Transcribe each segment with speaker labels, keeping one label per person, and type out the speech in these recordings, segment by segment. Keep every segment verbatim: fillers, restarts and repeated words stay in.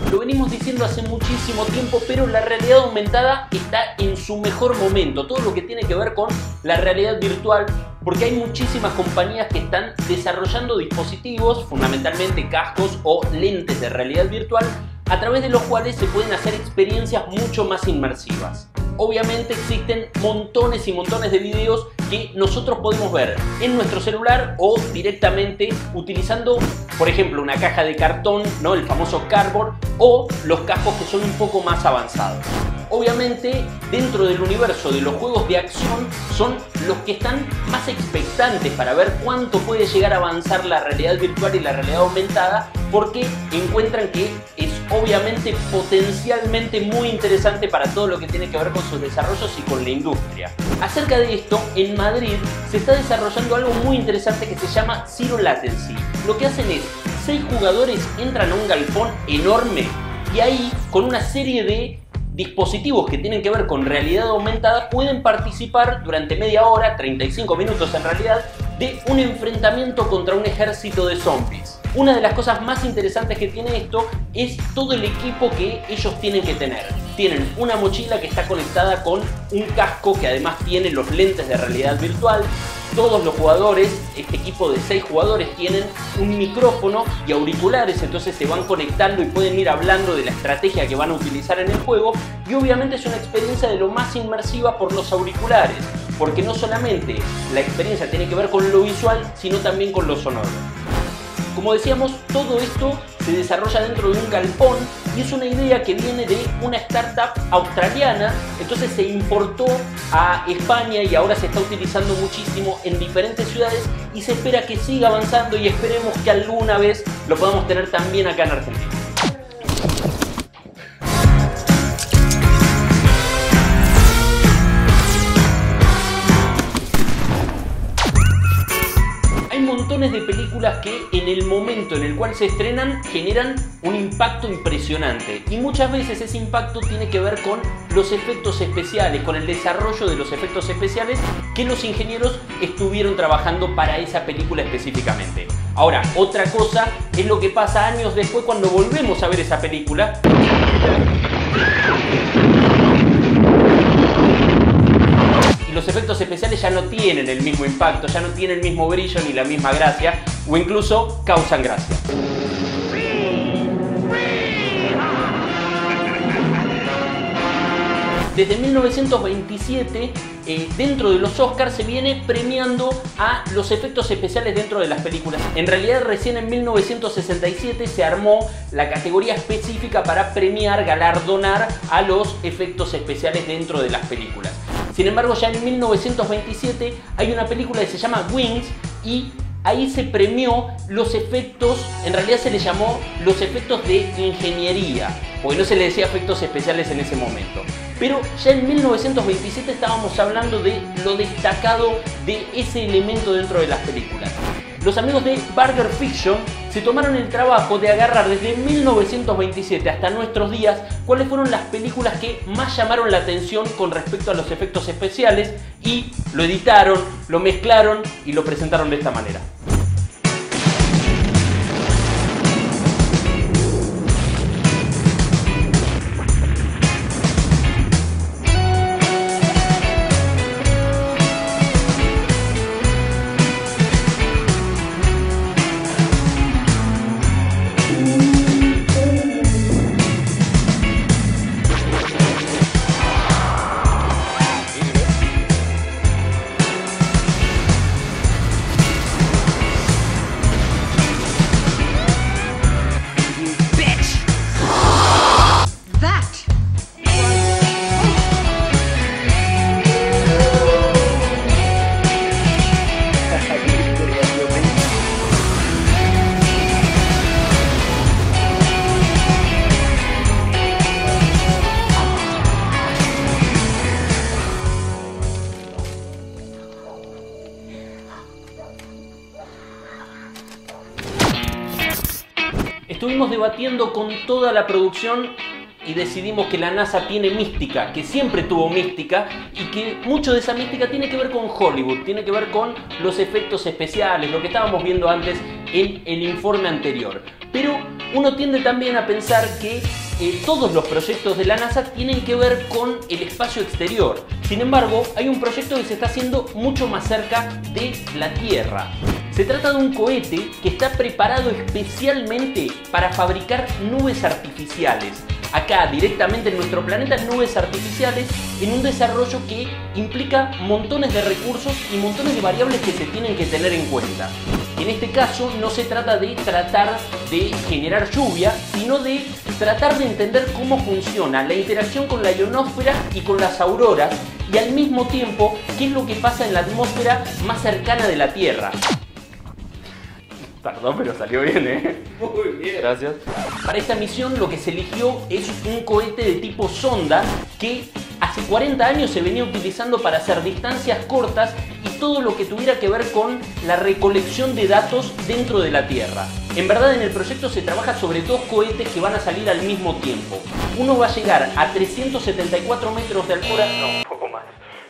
Speaker 1: Lo venimos diciendo hace muchísimo tiempo, pero la realidad aumentada está en su mejor momento. Todo lo que tiene que ver con la realidad virtual, porque hay muchísimas compañías que están desarrollando dispositivos, fundamentalmente cascos o lentes de realidad virtual, a través de los cuales se pueden hacer experiencias mucho más inmersivas. Obviamente existen montones y montones de videos que nosotros podemos ver en nuestro celular o directamente utilizando, por ejemplo, una caja de cartón, ¿no? El famoso cardboard, o los cascos que son un poco más avanzados. Obviamente, dentro del universo de los juegos de acción son los que están más expectantes para ver cuánto puede llegar a avanzar la realidad virtual y la realidad aumentada, porque encuentran que es obviamente potencialmente muy interesante para todo lo que tiene que ver con sus desarrollos y con la industria. Acerca de esto, en Madrid se está desarrollando algo muy interesante que se llama Zero Latency. Lo que hacen es, seis jugadores entran a un galpón enorme y ahí, con una serie de dispositivos que tienen que ver con realidad aumentada, pueden participar durante media hora, treinta y cinco minutos en realidad, de un enfrentamiento contra un ejército de zombies. Una de las cosas más interesantes que tiene esto es todo el equipo que ellos tienen que tener. Tienen una mochila que está conectada con un casco que además tiene los lentes de realidad virtual. Todos los jugadores, este equipo de seis jugadores, tienen un micrófono y auriculares, entonces se van conectando y pueden ir hablando de la estrategia que van a utilizar en el juego. Y obviamente es una experiencia de lo más inmersiva por los auriculares, porque no solamente la experiencia tiene que ver con lo visual, sino también con lo sonoro. Como decíamos, todo esto se desarrolla dentro de un galpón y es una idea que viene de una startup australiana, entonces se importó a España y ahora se está utilizando muchísimo en diferentes ciudades y se espera que siga avanzando y esperemos que alguna vez lo podamos tener también acá en Argentina. Montones de películas que en el momento en el cual se estrenan generan un impacto impresionante y muchas veces ese impacto tiene que ver con los efectos especiales, con el desarrollo de los efectos especiales que los ingenieros estuvieron trabajando para esa película específicamente. Ahora, otra cosa es lo que pasa años después cuando volvemos a ver esa película. Los efectos especiales ya no tienen el mismo impacto, ya no tienen el mismo brillo ni la misma gracia, o incluso causan gracia. Desde mil novecientos veintisiete, eh, dentro de los Oscars se viene premiando a los efectos especiales dentro de las películas. En realidad, recién en mil novecientos sesenta y siete se armó la categoría específica para premiar, galardonar a los efectos especiales dentro de las películas. Sin embargo, ya en mil novecientos veintisiete hay una película que se llama Wings y ahí se premió los efectos, en realidad se le llamó los efectos de ingeniería, porque no se le decía efectos especiales en ese momento. Pero ya en mil novecientos veintisiete estábamos hablando de lo destacado de ese elemento dentro de las películas. Los amigos de Burger Fiction se tomaron el trabajo de agarrar desde mil novecientos veintisiete hasta nuestros días cuáles fueron las películas que más llamaron la atención con respecto a los efectos especiales y lo editaron, lo mezclaron y lo presentaron de esta manera. Estuvimos debatiendo con toda la producción y decidimos que la NASA tiene mística, que siempre tuvo mística y que mucho de esa mística tiene que ver con Hollywood, tiene que ver con los efectos especiales, lo que estábamos viendo antes en el informe anterior. Pero Pero uno tiende también a pensar que eh, todos los proyectos de la NASA tienen que ver con el espacio exterior. Sin embargo, hay un proyecto que se está haciendo mucho más cerca de la Tierra. Se trata de un cohete que está preparado especialmente para fabricar nubes artificiales. Acá, directamente en nuestro planeta, nubes artificiales en un desarrollo que implica montones de recursos y montones de variables que se tienen que tener en cuenta. En este caso no se trata de tratar de generar lluvia, sino de tratar de entender cómo funciona la interacción con la ionosfera y con las auroras, y al mismo tiempo qué es lo que pasa en la atmósfera más cercana de la Tierra. Perdón, pero salió bien, ¿eh? Muy bien. Gracias. Para esta misión lo que se eligió es un cohete de tipo sonda que hace cuarenta años se venía utilizando para hacer distancias cortas y todo lo que tuviera que ver con la recolección de datos dentro de la Tierra. En verdad, en el proyecto se trabaja sobre dos cohetes que van a salir al mismo tiempo. Uno va a llegar a trescientos setenta y cuatro metros de altura. No, un poco más.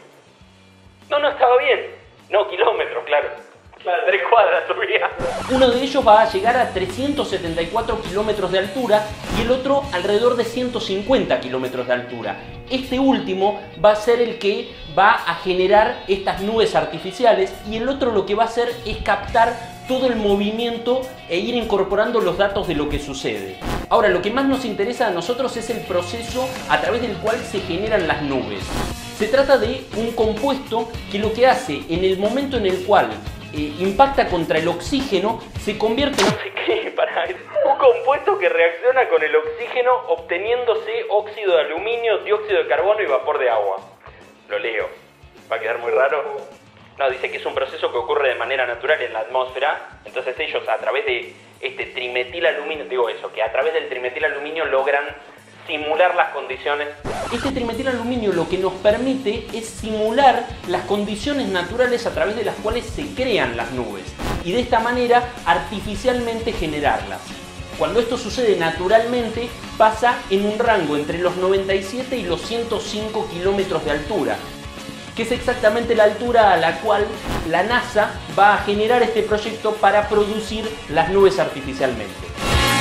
Speaker 1: No, no, estaba bien. No, kilómetros, claro. Claro, tres cuadras subía. Uno de ellos va a llegar a trescientos setenta y cuatro kilómetros de altura y el otro alrededor de ciento cincuenta kilómetros de altura. Este último va a ser el que va a generar estas nubes artificiales y el otro lo que va a hacer es captar todo el movimiento e ir incorporando los datos de lo que sucede. Ahora, lo que más nos interesa a nosotros es el proceso a través del cual se generan las nubes. Se trata de un compuesto que lo que hace en el momento en el cual Eh, impacta contra el oxígeno, se convierte en no sé qué, para, un compuesto que reacciona con el oxígeno obteniéndose óxido de aluminio, dióxido de carbono y vapor de agua. Lo leo, va a quedar muy raro. No, dice que es un proceso que ocurre de manera natural en la atmósfera, entonces ellos a través de este trimetilaluminio, digo eso, que a través del trimetilaluminio logran simular las condiciones. Este trimetilaluminio lo que nos permite es simular las condiciones naturales a través de las cuales se crean las nubes y de esta manera artificialmente generarlas. Cuando esto sucede naturalmente pasa en un rango entre los noventa y siete y los ciento cinco kilómetros de altura, que es exactamente la altura a la cual la NASA va a generar este proyecto para producir las nubes artificialmente.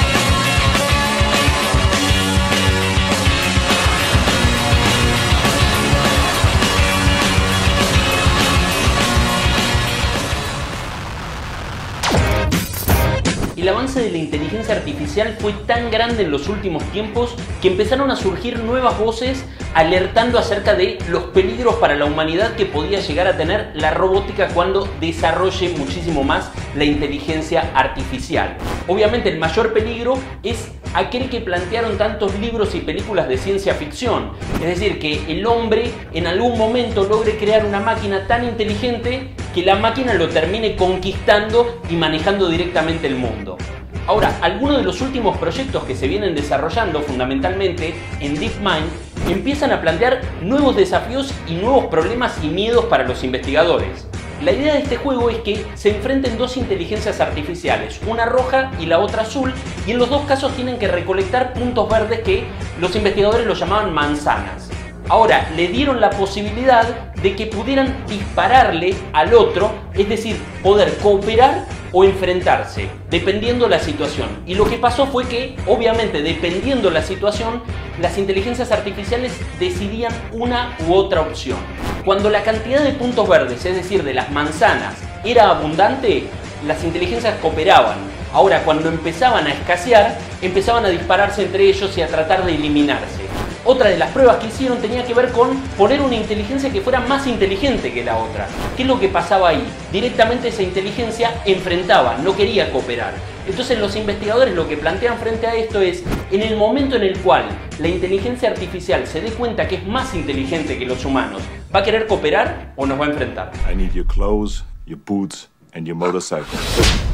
Speaker 1: El avance de la inteligencia artificial fue tan grande en los últimos tiempos que empezaron a surgir nuevas voces alertando acerca de los peligros para la humanidad que podía llegar a tener la robótica cuando desarrolle muchísimo más la inteligencia artificial. Obviamente el mayor peligro es aquel que plantearon tantos libros y películas de ciencia ficción, es decir, que el hombre en algún momento logre crear una máquina tan inteligente que la máquina lo termine conquistando y manejando directamente el mundo. Ahora, algunos de los últimos proyectos que se vienen desarrollando fundamentalmente en DeepMind empiezan a plantear nuevos desafíos y nuevos problemas y miedos para los investigadores. La idea de este juego es que se enfrenten dos inteligencias artificiales, una roja y la otra azul, y en los dos casos tienen que recolectar puntos verdes que los investigadores los llamaban manzanas. Ahora, le dieron la posibilidad de que pudieran dispararle al otro, es decir, poder cooperar o enfrentarse, dependiendo la situación. Y lo que pasó fue que, obviamente, dependiendo la situación, las inteligencias artificiales decidían una u otra opción. Cuando la cantidad de puntos verdes, es decir, de las manzanas, era abundante, las inteligencias cooperaban. Ahora, cuando empezaban a escasear, empezaban a dispararse entre ellos y a tratar de eliminarse. Otra de las pruebas que hicieron tenía que ver con poner una inteligencia que fuera más inteligente que la otra. ¿Qué es lo que pasaba ahí? Directamente esa inteligencia enfrentaba, no quería cooperar. Entonces los investigadores lo que plantean frente a esto es, en el momento en el cual la inteligencia artificial se dé cuenta que es más inteligente que los humanos, ¿va a querer cooperar o nos va a enfrentar?
Speaker 2: I need your clothes, your boots and your motorcycle.